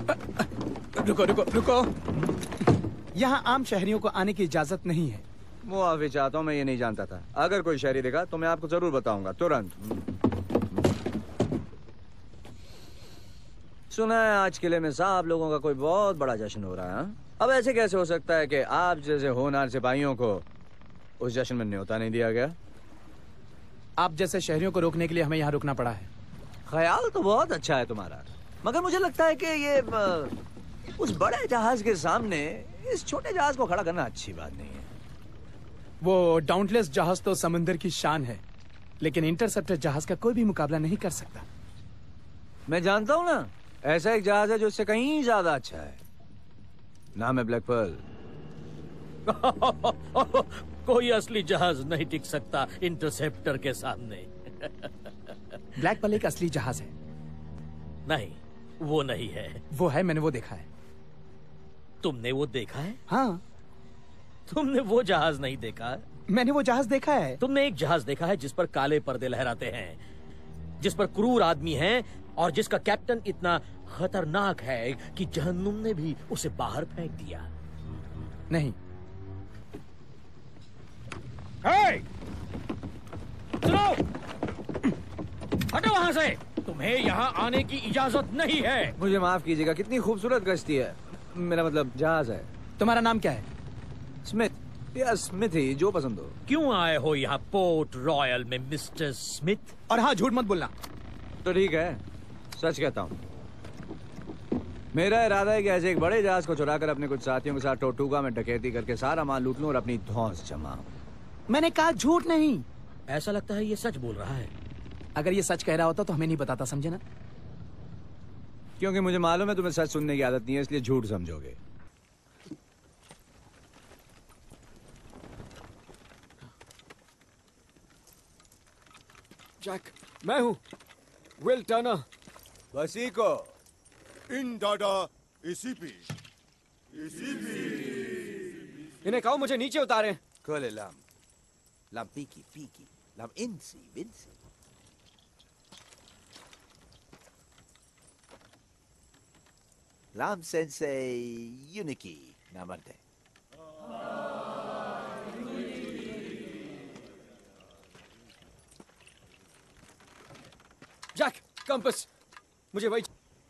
रुको रुको रुको। यहाँ आम शहरियों को आने की इजाजत नहीं है। मुआफी चाहता हूँ, मैं ये नहीं जानता था। अगर कोई शहरी देखा तो मैं आपको जरूर बताऊंगा, तुरंत। सुना है आज किले में साहब लोगों का कोई बहुत बड़ा जश्न हो रहा है। अब ऐसे कैसे हो सकता है कि आप जैसे होनहार सिपाहियों को उस जश्न में न्योता नहीं दिया गया? आप जैसे शहरियों को रोकने के लिए हमें यहाँ रुकना पड़ा है। ख्याल तो बहुत अच्छा है तुम्हारा, मगर मुझे लगता है कि ये उस बड़े जहाज के सामने इस छोटे जहाज को खड़ा करना अच्छी बात नहीं है। वो डाउनलेस जहाज तो समंदर की शान है, लेकिन इंटरसेप्टर जहाज का कोई भी मुकाबला नहीं कर सकता। मैं जानता हूँ ना, ऐसा एक जहाज है जो इससे कहीं ज्यादा अच्छा है। नाम है ब्लैक पर्ल। कोई असली जहाज नहीं टिक सकता इंटरसेप्टर के सामने। ब्लैक पर्ल एक असली जहाज है। नहीं, वो नहीं है। वो है, मैंने वो देखा है। तुमने वो देखा है? हाँ। तुमने वो जहाज नहीं देखा? मैंने वो जहाज देखा है। तुमने एक जहाज देखा है जिस पर काले पर्दे लहराते हैं, जिस पर क्रूर आदमी हैं और जिसका कैप्टन इतना खतरनाक है कि जहन्नुम ने भी उसे बाहर फेंक दिया। नहीं। सुनो, हटो वहां से। तुम्हें यहाँ आने की इजाजत नहीं है। मुझे माफ कीजिएगा, कितनी खूबसूरत कश्ती है। मेरा मतलब जहाज है। तुम्हारा नाम क्या है? स्मिथ या स्मिथ ही, जो पसंद हो। क्यों आए हो यहाँ पोर्ट रॉयल में मिस्टर स्मिथ? और हाँ, झूठ मत बोलना। तो ठीक है, सच कहता हूँ। मेरा इरादा है कि ऐसे एक बड़े जहाज को चुराकर अपने कुछ साथियों के साथ टोटुगा में डकैती करके सारा माल लूट लूं और अपनी धौंस जमाऊं। मैंने कहा झूठ नहीं। ऐसा लगता है ये सच बोल रहा है। अगर ये सच कह रहा होता तो हमें नहीं बताता, समझे ना? क्योंकि मुझे मालूम है तुम्हें सच सुनने की आदत नहीं है, इसलिए झूठ समझोगे। जैक, मैं हूँ विल टर्नर। वसीको इन दादा इसीपी। इन्हें कहो मुझे नीचे उतारें। Kole lam. Lam piki piki. Lam insi vinsi. Lam sensei uniki namarte. Jack, compass मुझे वही।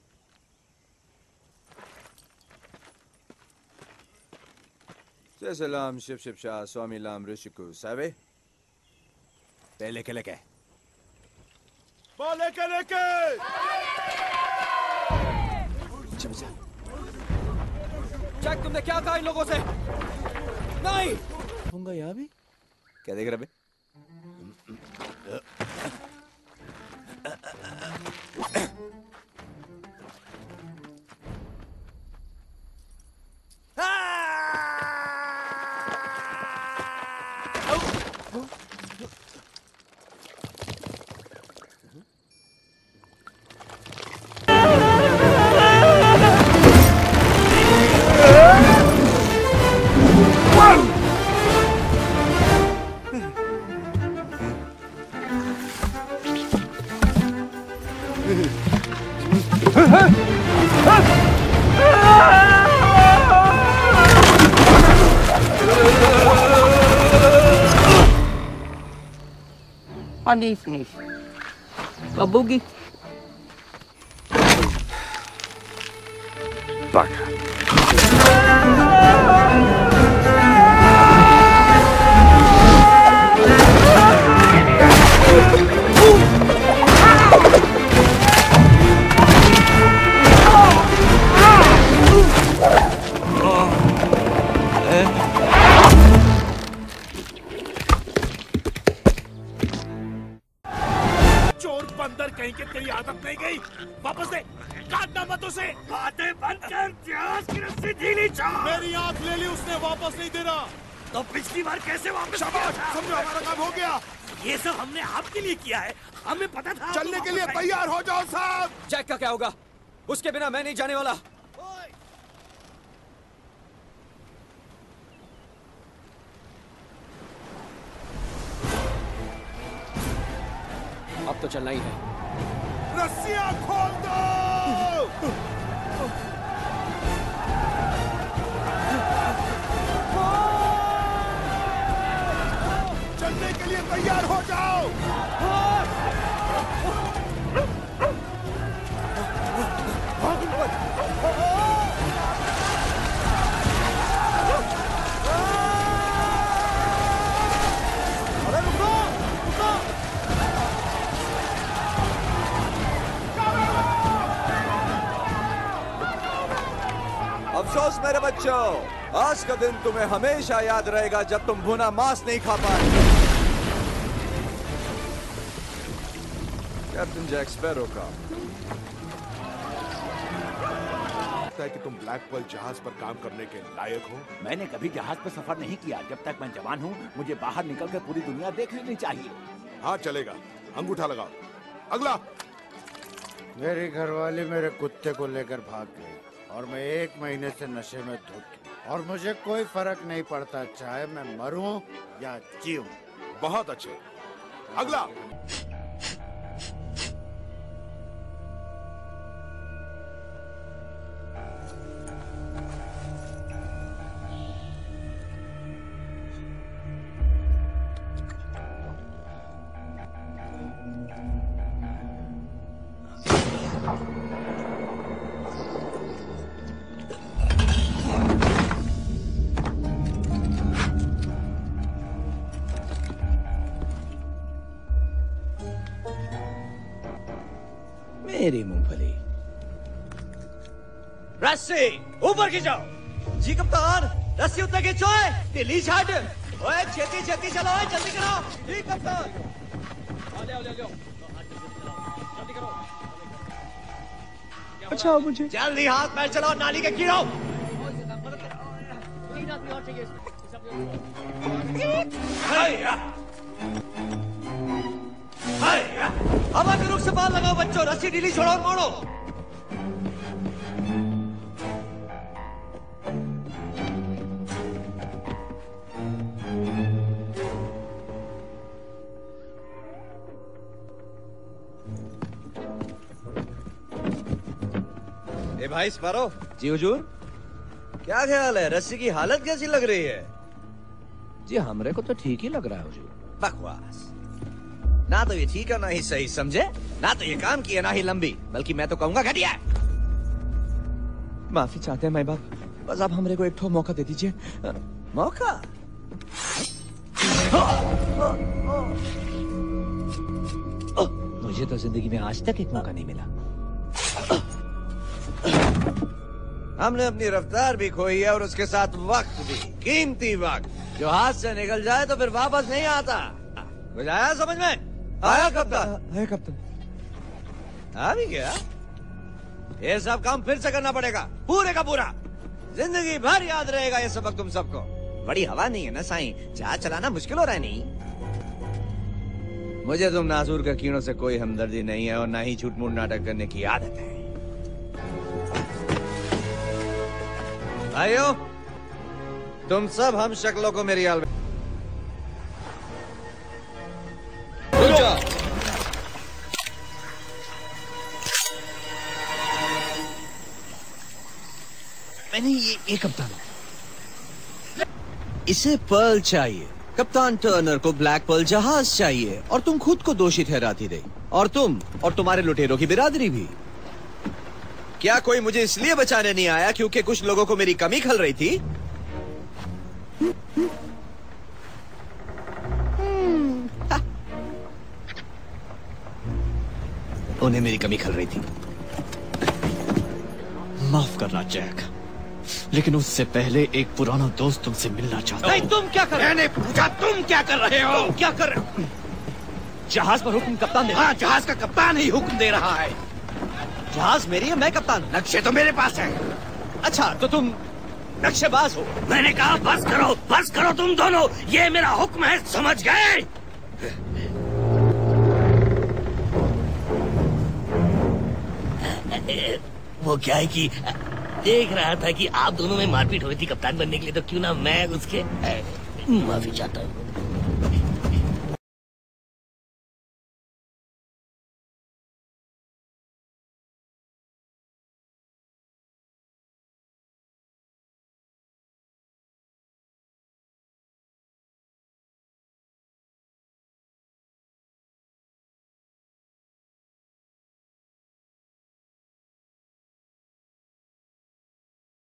सलाम शिव शिव शाह स्वामी लाम ऋषिकु Save. Pele que le que. बाले के लेके। जैक, तुमने क्या कहा इन लोगों से? नहीं। होगा यहाँ भी? क्या देख रहे बे? Magnifique. Babugi. Baka. कहीं के तेरी आदत नहीं गई। वापस दे, काटना मत उसे। बातें बंद कर, प्याज की रस्सी ढीली छोड़। मेरी आंख ले ली उसने, वापस नहीं दे रहा। तो पिछली बार कैसे वापस किया था? समझो हमारा काम हो गया। ये सब हमने आपके लिए किया है, हमें पता था। चलने के लिए तैयार हो जाओ साहब। जैक का क्या होगा? उसके बिना मैं नहीं जाने वाला। अब तो चलना ही है। रस्सियां खोल दो। अफसोस मेरे बच्चों, आज का दिन तुम्हें हमेशा याद रहेगा जब तुम भुना मांस नहीं खा पाए। कैप्टन जैक स्पैरो का है कि तुम ब्लैक पर्ल जहाज पर काम करने के लायक हो। मैंने कभी जहाज पर सफर नहीं किया। जब तक मैं जवान हूँ मुझे बाहर निकलकर पूरी दुनिया देख लेनी चाहिए। हाँ चलेगा, अंगूठा लगाओ। अगला। मेरी घरवाली मेरे कुत्ते को लेकर भाग गई और मैं 1 महीने से नशे में धुत गया और मुझे कोई फर्क नहीं पड़ता चाहे मैं मरूं या जीऊं। बहुत अच्छे। अगला। मेरी मूंगफली। रस्सी ऊपर खींचो। जी कप्तान, रस्सी उतना खींचो है। ढीली छाट। ओए छेती छेती चलो, जल्दी करो। जी कप्तान। अच्छा मुझे जल्दी हाथ पैर चलाओ, नाली के कीड़ो। हवा के रुख से बाल लगाओ बच्चों, रस्सी ढीली छोड़ो और मोड़ो। ए भाई स्पैरो। जी हुजूर। क्या ख्याल है, रस्सी की हालत कैसी लग रही है? जी हमरे को तो ठीक ही लग रहा है हुजूर। बकवास। ना तो ये ठीक है ना ही सही, समझे? ना तो ये काम किया ना ही लंबी, बल्कि मैं तो कहूंगा घटिया। माफी चाहते हैं मैं बाप, बस आप हमरे को एक ठो मौका दे दीजिए। मौका? मुझे तो जिंदगी में आज तक एक मौका नहीं मिला। हमने अपनी रफ्तार भी खोई है और उसके साथ वक्त भी, कीमती वक्त जो हाथ से निकल जाए तो फिर वापस नहीं आता। कुछ आया समझ में? आया कप्तान? आया कप्तान। आ भी गया? ये सब काम फिर से करना पड़ेगा, पूरे का पूरा। जिंदगी भर याद रहेगा ये सबक तुम सबको। बड़ी हवा नहीं है ना साईं, जहाज चलाना मुश्किल हो रहा है। नहीं, मुझे तुम नासूर के कीड़ों से कोई हमदर्दी नहीं है और ना ही झूठ मूठ नाटक करने की आदत है। भाइयों, तुम सब हम शक्लों को मेरी आल मैंने ये कप्तान, इसे पर्ल चाहिए। कप्तान टर्नर को ब्लैक पर्ल जहाज चाहिए और तुम खुद को दोषी ठहराती रही, और तुम और तुम्हारे लुटेरों की बिरादरी भी। क्या कोई मुझे इसलिए बचाने नहीं आया क्योंकि कुछ लोगों को मेरी कमी खल रही थी? उन्हें मेरी कमी खल रही थी। माफ करना जैक, लेकिन उससे पहले एक पुराना दोस्त तुमसे मिलना चाहता नहीं, तुम क्या कर रहे हो? मैंने पूछा तुम क्या कर रहे हो? तुम क्या कर रहे हो? जहाज पर हुक्म कप्तान दे। हाँ, जहाज का कप्तान ही हुक्म दे रहा है। जहाज मेरी है, मैं कप्तान। नक्शे तो मेरे पास है। अच्छा, तो तुम नक्शेबाज हो? मैंने कहा बस करो तुम दोनों, ये मेरा हुक्म है, समझ गए? वो क्या है कि देख रहा था कि आप दोनों में मारपीट हो रही थी कप्तान बनने के लिए, तो क्यों ना मैं उसके माफी चाहता हूँ।